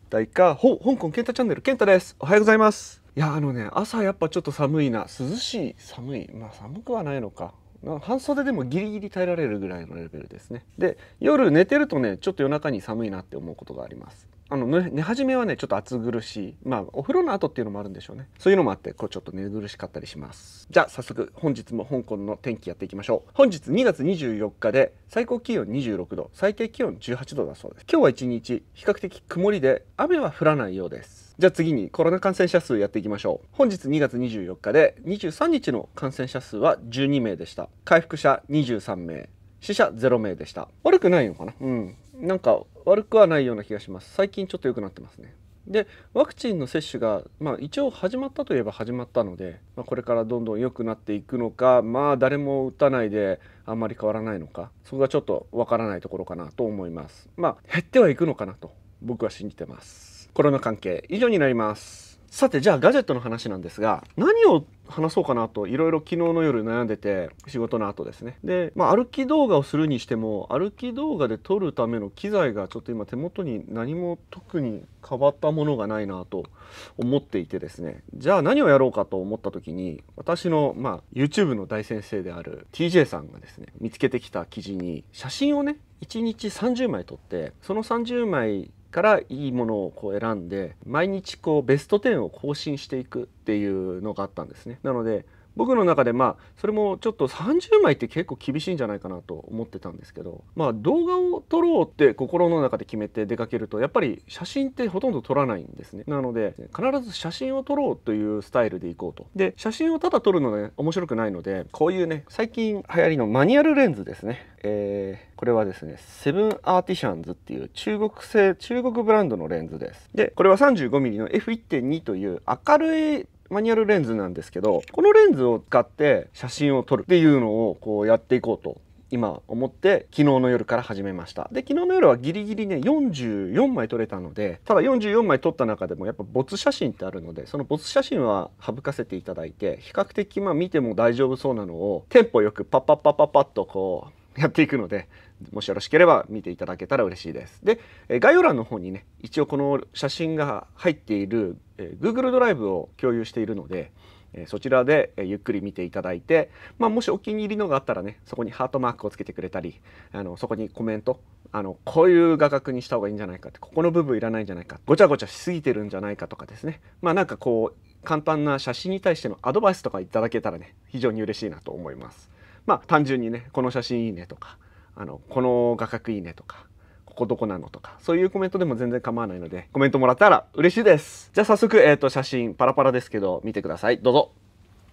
大家香港健太チャンネル健太です。おはようございます。いや朝やっぱちょっと寒いな、涼しい、寒い、寒くはないのか、半袖でもギリギリ耐えられるぐらいのレベルですね。で夜寝てるとね、ちょっと夜中に寒いなって思うことがあります。寝始めはねちょっと暑苦しい、お風呂の後っていうのもあるんでしょうね。そういうのもあってちょっと寝苦しかったりします。じゃあ早速本日も香港の天気やっていきましょう。本日2月24日で最高気温26度、最低気温18度だそうです。今日は一日比較的曇りで雨は降らないようです。じゃあ次にコロナ感染者数やっていきましょう。本日2月24日で23日の感染者数は12名でした。回復者23名、死者0名でした。悪くないのかな。なんか悪くはないような気がします。最近ちょっと良くなってますね。でワクチンの接種が一応始まったといえば始まったので、これからどんどん良くなっていくのか、誰も打たないであんまり変わらないのか、そこがちょっとわからないところかなと思います。減ってはいくのかなと僕は信じてます。コロナ関係以上になります。さてじゃあガジェットの話なんですが、何を話そうかなといろいろ昨日の夜悩んでて、仕事の後ですね。で、歩き動画をするにしても歩き動画で撮るための機材がちょっと今手元に何も特に変わったものがないなと思っていてですね、じゃあ何をやろうかと思った時に、私のYouTube の大先生である TJ さんがですね見つけてきた記事に、写真をね1日30枚撮って、その30枚からいいものを選んで毎日ベスト10を更新していくっていうのがあったんですね。なので僕の中でそれもちょっと30枚って結構厳しいんじゃないかなと思ってたんですけど、動画を撮ろうって心の中で決めて出かけるとやっぱり写真ってほとんど撮らないんですね。なので必ず写真を撮ろうというスタイルでいこうと。で写真をただ撮るのね面白くないので、こういうね最近流行りのマニュアルレンズですね。これはですねセブンアーティシャンズっていう中国ブランドのレンズです。でこれは 35mm の F1.2 という明るいマニュアルレンズなんですけど、このレンズを使って写真を撮るっていうのをやっていこうと今思って昨日の夜から始めました。で昨日の夜はギリギリね44枚撮れたので、ただ44枚撮った中でもやっぱ没写真ってあるので、その没写真は省かせていただいて、比較的見ても大丈夫そうなのをテンポよくパッパッパッパッパッとやっていくので、もしよろしければ見ていただけたら嬉しいです。で概要欄の方にね一応この写真が入っているGoogle ドライブを共有しているので、そちらでゆっくり見ていただいて、もしお気に入りのがあったらね、そこにハートマークをつけてくれたり、そこにコメント、こういう画角にした方がいいんじゃないかって、ここの部分いらないんじゃないか、ごちゃごちゃしすぎてるんじゃないかとかですね、簡単な写真に対してのアドバイスとかいただけたらね非常に嬉しいなと思います。単純にね、この写真いいねとか、この画角いいねとか、ここどこなのとか、そういうコメントでも全然構わないのでコメントもらったら嬉しいです。じゃあ早速、写真パラパラですけど見てください。どうぞ。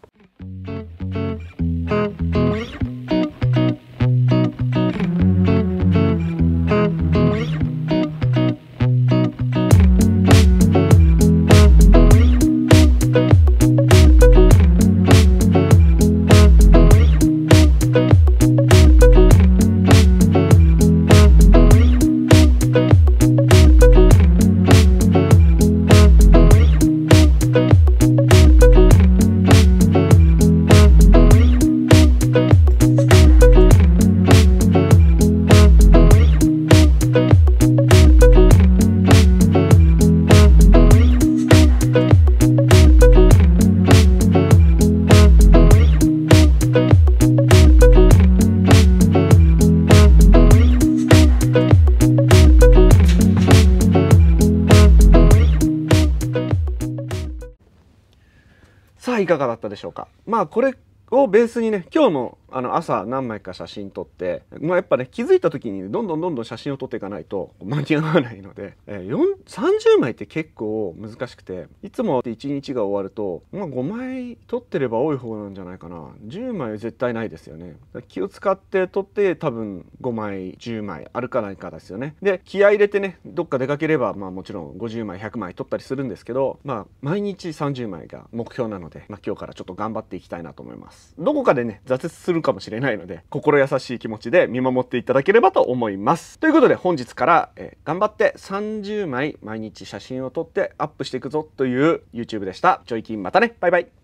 さあいかがだったでしょうか。これをベースにね、今日も朝何枚か写真撮って、やっぱね気づいた時にどんどん写真を撮っていかないと間に合わないので、30枚って結構難しくて、いつも1日が終わると、5枚撮ってれば多い方なんじゃないかな。10枚は絶対ないですよね。気を使って撮って多分5枚10枚あるかないかですよね。で気合い入れてねどっか出かければもちろん50枚100枚撮ったりするんですけど、毎日30枚が目標なので、今日からちょっと頑張っていきたいなと思います。どこかでね挫折するかもしれないので、心優しい気持ちで見守っていただければと思います。ということで本日から、頑張って30枚毎日写真を撮ってアップしていくぞという YouTube でした。ちょいキンまたね、バイバイ。